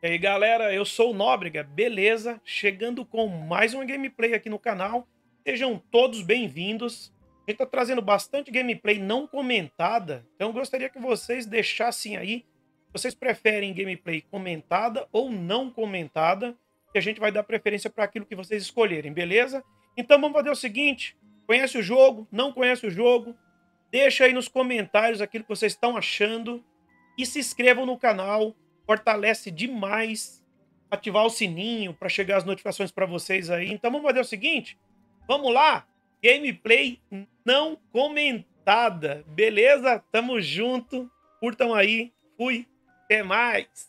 E aí, galera, eu sou o Nóbrega, beleza? Chegando com mais uma gameplay aqui no canal. Sejam todos bem-vindos. A gente tá trazendo bastante gameplay não comentada, então eu gostaria que vocês deixassem aí, vocês preferem gameplay comentada ou não comentada, que a gente vai dar preferência para aquilo que vocês escolherem, beleza? Então vamos fazer o seguinte, conhece o jogo, não conhece o jogo? Deixa aí nos comentários aquilo que vocês estão achando e se inscrevam no canal. Fortalece demais ativar o sininho para chegar as notificações para vocês aí. Então vamos fazer o seguinte, vamos lá, gameplay não comentada, beleza? Tamo junto, curtam aí, fui, até mais.